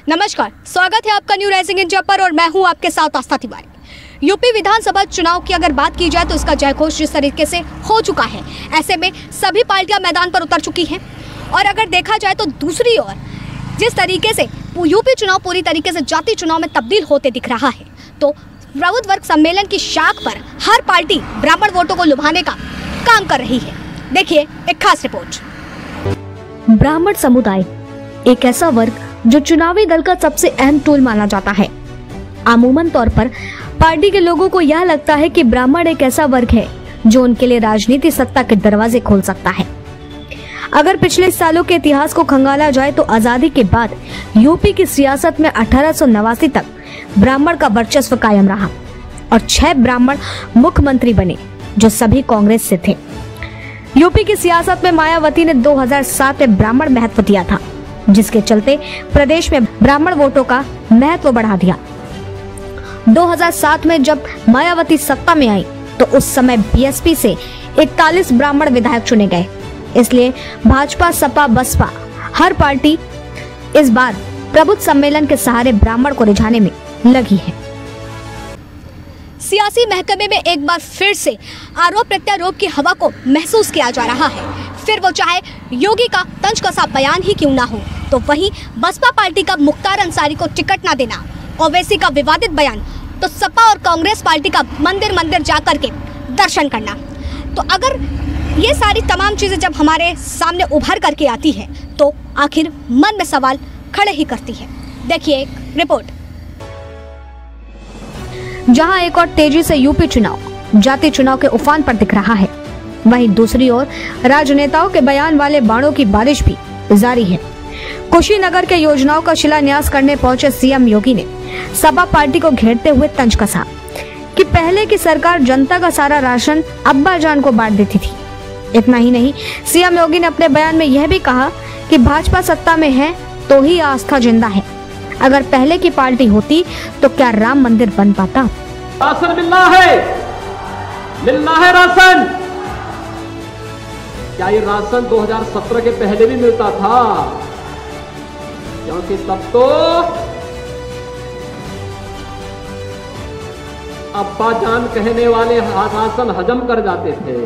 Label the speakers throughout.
Speaker 1: नमस्कार, स्वागत है आपका न्यू राइजिंग इंडिया पर और मैं हूं आपके साथ आस्था तिवारी। यूपी विधानसभा चुनाव की अगर बात की जाए तो इसका जयघोष जिस तरीके से हो चुका है, ऐसे में सभी पार्टियां मैदान पर उतर चुकी हैं। और अगर देखा जाए तो दूसरी ओर जिस तरीके से यूपी चुनाव पूरी तरीके से जाति चुनाव में तब्दील होते दिख रहा है, तो प्रबुद्ध वर्ग सम्मेलन की शाख पर हर पार्टी ब्राह्मण वोटों को लुभाने का काम कर रही है। देखिए एक खास रिपोर्ट।
Speaker 2: ब्राह्मण समुदाय एक ऐसा वर्ग जो चुनावी दल का सबसे अहम टूल माना जाता है। अमूमन तौर पर पार्टी के लोगों को यह लगता है कि ब्राह्मण एक ऐसा वर्ग है जो उनके लिए राजनीति सत्ता के दरवाजे खोल सकता है। अगर पिछले सालों के इतिहास को खंगाला जाए तो आजादी के बाद यूपी की सियासत में 1889 तक ब्राह्मण का वर्चस्व कायम रहा और 6 ब्राह्मण मुख्यमंत्री बने जो सभी कांग्रेस से थे। यूपी की सियासत में मायावती ने 2007 में ब्राह्मण महत्व दिया था, जिसके चलते प्रदेश में ब्राह्मण वोटों का महत्व बढ़ा दिया। 2007 में जब मायावती सत्ता में आई तो उस समय बीएसपी से 41 ब्राह्मण विधायक चुने गए। इसलिए भाजपा, सपा, बसपा हर पार्टी इस बार प्रबुद्ध सम्मेलन के सहारे ब्राह्मण को रिझाने में लगी है।
Speaker 1: सियासी महकमे में एक बार फिर से आरोप प्रत्यारोप की हवा को महसूस किया जा रहा है। फिर वो चाहे योगी का तंज कसा बयान ही क्यों ना हो, तो वहीं बसपा पार्टी का मुख्तार अंसारी को टिकट ना देना, ओवैसी का विवादित बयान, तो सपा और कांग्रेस पार्टी का मंदिर मंदिर जाकर के दर्शन करना। तो अगर ये सारी तमाम चीजें जब हमारे सामने उभर करके आती है तो आखिर मन में सवाल खड़े ही करती है। देखिए एक रिपोर्ट।
Speaker 2: जहां एक और तेजी से यूपी चुनाव जाति चुनाव के उफान पर दिख रहा है, वहीं दूसरी ओर राजनेताओं के बयान वाले बाणों की बारिश भी जारी है। कुशीनगर के योजनाओं का शिलान्यास करने पहुंचे सीएम योगी ने सपा पार्टी को घेरते हुए तंज कसा कि पहले की सरकार जनता का सारा राशन अब्बा जान को बांट देती थी। इतना ही नहीं, सीएम योगी ने अपने बयान में यह भी कहा कि भाजपा सत्ता में है तो ही आस्था जिंदा है। अगर पहले की पार्टी होती तो क्या राम मंदिर बन पाता?
Speaker 3: राशन मिलना है राशन। क्या ये राशन 2017 के पहले भी मिलता था? क्योंकि तब तो अब्बा जान कहने वाले राशन हजम कर जाते थे।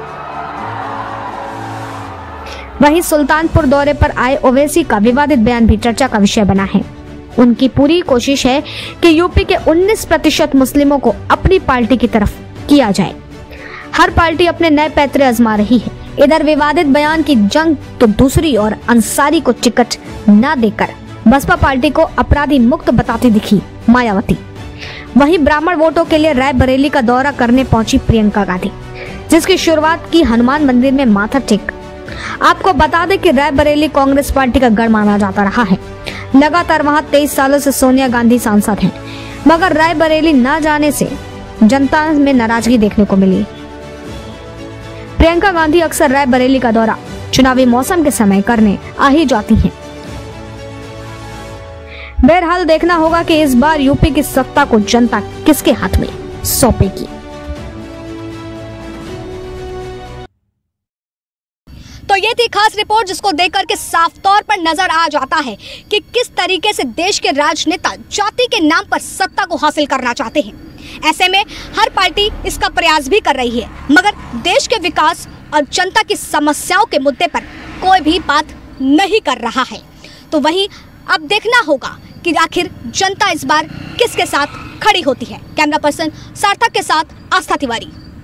Speaker 2: वहीं सुल्तानपुर दौरे पर आए ओवैसी का विवादित बयान भी चर्चा का विषय बना है। उनकी पूरी कोशिश है कि यूपी के 19% मुस्लिमों को अपनी पार्टी की तरफ किया जाए। हर पार्टी अपने नए पैतरे आजमा रही है। इधर विवादित बयान की जंग तो दूसरी ओर अंसारी को टिकट न देकर बसपा पार्टी को अपराधी मुक्त बताती दिखी मायावती। वहीं ब्राह्मण वोटों के लिए रायबरेली का दौरा करने पहुंची प्रियंका गांधी, जिसकी शुरुआत की हनुमान मंदिर में माथा टेक। आपको बता दें कि रायबरेली कांग्रेस पार्टी का गढ़ माना जाता रहा है। लगातार वहां 23 सालों से सोनिया गांधी सांसद हैं, मगर रायबरेली न जाने से जनता में नाराजगी देखने को मिली। प्रियंका गांधी अक्सर रायबरेली का दौरा चुनावी मौसम के समय करने आ ही जाती हैं। बहरहाल देखना होगा कि इस बार यूपी की सत्ता को जनता किसके हाथ में सौंपेगी।
Speaker 1: तो ये थी खास रिपोर्ट, जिसको देख करके साफ तौर पर नजर आ जाता है कि किस तरीके से देश के राजनेता जाति के नाम पर सत्ता को हासिल करना चाहते हैं। ऐसे में हर पार्टी इसका प्रयास भी कर रही है, मगर देश के विकास और जनता की समस्याओं के मुद्दे पर कोई भी बात नहीं कर रहा है। तो वहीं अब देखना होगा कि आखिर जनता इस बार किसके साथ खड़ी होती है। कैमरा पर्सन सार्थक के साथ आस्था तिवारी।